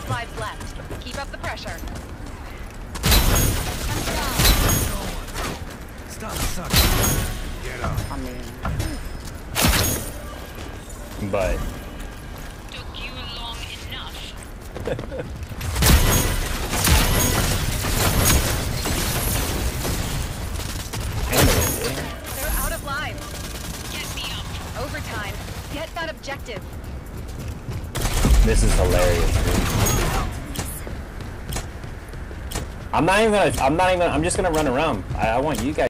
lives left. Keep up the pressure. Stop sucking. Get up. I mean, But Took you long enough. They're out of lives. Get me up. Overtime. Get that objective. this is hilarious, dude. I'm just gonna run around. I want you guys